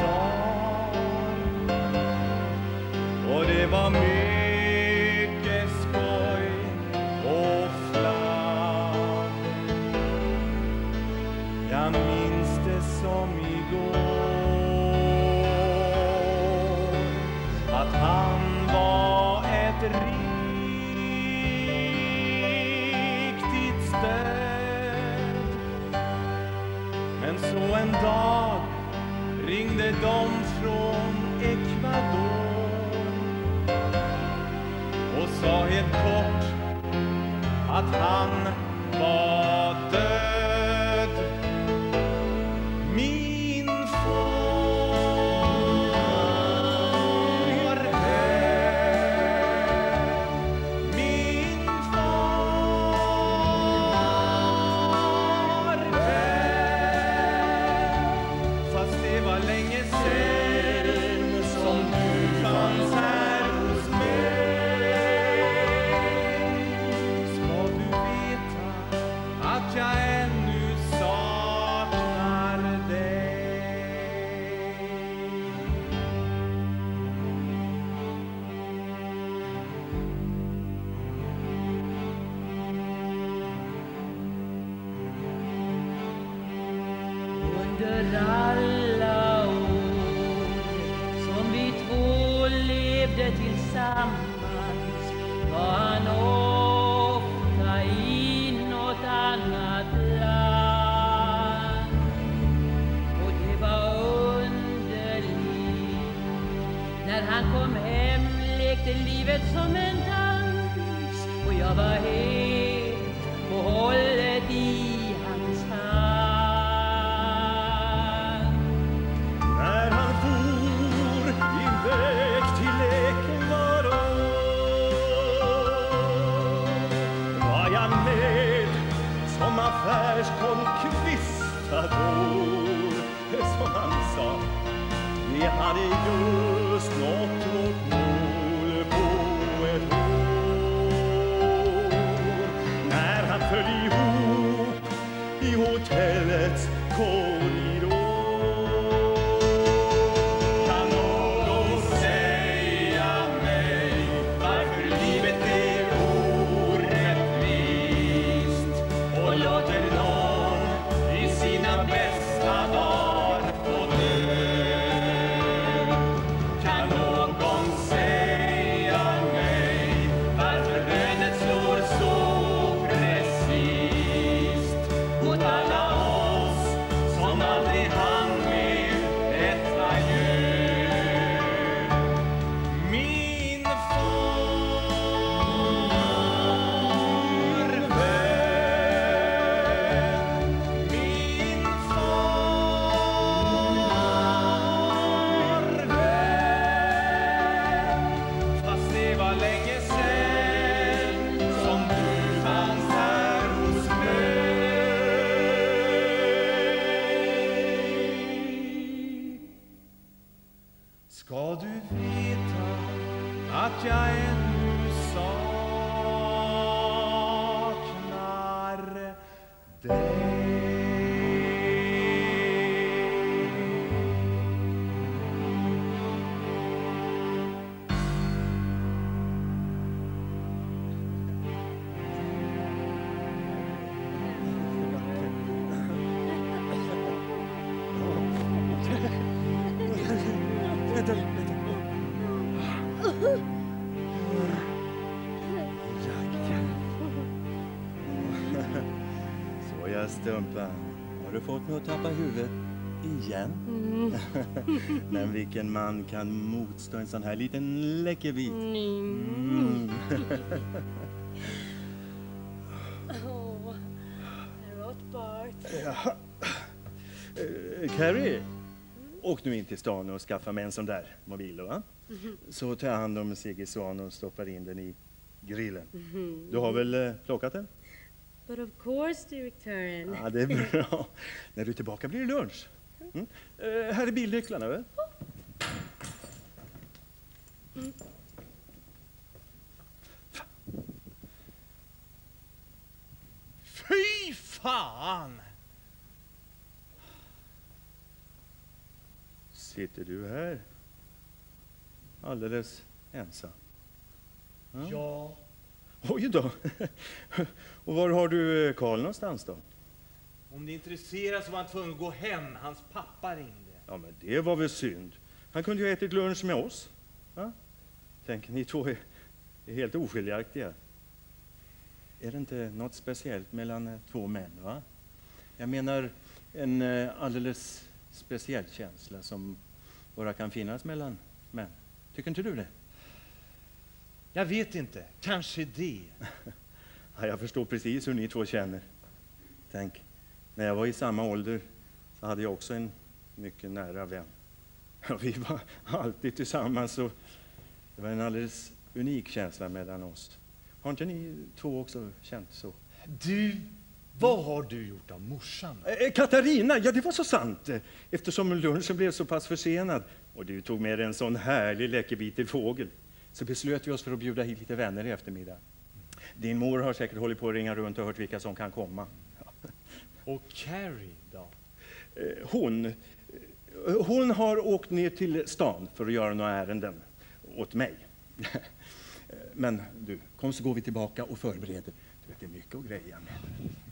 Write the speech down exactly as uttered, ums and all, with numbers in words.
barn. Och det var mycket skoj och flabb. Jag minns det som igår, att han var ett riktigt stöd. Men så en dag ringde de från Ecuador och sa helt kort att han var död. Min far död, min far död. Fast det var länge sen som du fanns här hos mig. Ska du veta att jag ännu saknar dig. Under alla år som vi två levde tillsammans var han ofta i något annat land. Och det var underligt. När han kom hem lekte livet som en dans, och jag var helt och hållet i hans hand. När han for iväg till Ecuador var jag med som affärskonquistador. Som han sa, vi hade just nått vårt mål på ett år. När han föll ihop i hotellets korridor. Kan någon säga mig varför livet är orättvist och låter någon i sina bästa dagar få dö? Kan någon säga mig varför ödet slår så precis mot alla oss som aldrig hann med ett adjö? Min far vän, min far vän. Fast det var länge sen som du fanns här hos mig. Ska du veta att jag ännu saknar dig. Vänta, vänta. Så jag Stumpa, har du fått mig att tappa huvudet igen? Mm. Men vilken man kan motstå en sån här liten läckerbit? Mm. Åh, rått Bart. Jaha. Eh, Carrie, åk nu in till stan och skaffa mig en sån där mobil, va? Mhm. Så tar jag hand om Sigge Svan och stoppar in den i grillen. Mhm. Du har väl eh, plockat den? But of course, direktören. Ja, det är bra. När du är tillbaka blir det lunch. Mm. Eh, här är bilnycklarna, väl? Mm. Fy fan! Sitter du här? Alldeles ensam? Ja. Ja. Oj då. Och var har du Karl någonstans då? Om ni är intresserade så var han tvungen att gå hem. Hans pappa ringde. Ja, men det var väl synd. Han kunde ju ha ätit lunch med oss. Ja? Tänk, ni två är, är helt oskiljaktiga. Är det inte något speciellt mellan eh, två män, va? Jag menar en eh, alldeles speciell känsla som bara kan finnas mellan män. Tycker inte du det? Jag vet inte. Kanske det. Ja, jag förstår precis hur ni två känner. Tänk, när jag var i samma ålder så hade jag också en mycket nära vän. Ja, vi var alltid tillsammans och det var en alldeles unik känsla mellan oss. Har inte ni två också känt så? Du, vad har du gjort av morsan? Eh, Katarina, ja det var så sant. eh, Eftersom lunchen blev så pass försenad och du tog med en sån härlig läckerbitig fågel så beslöt vi oss för att bjuda hit lite vänner i eftermiddag. Din mor har säkert hållit på att ringa runt och hört vilka som kan komma. Och Carrie då? Eh, Hon, eh, hon har åkt ner till stan för att göra några ärenden åt mig. Men du, kom så går vi tillbaka och förbereder. Du vet, det är mycket att greja med.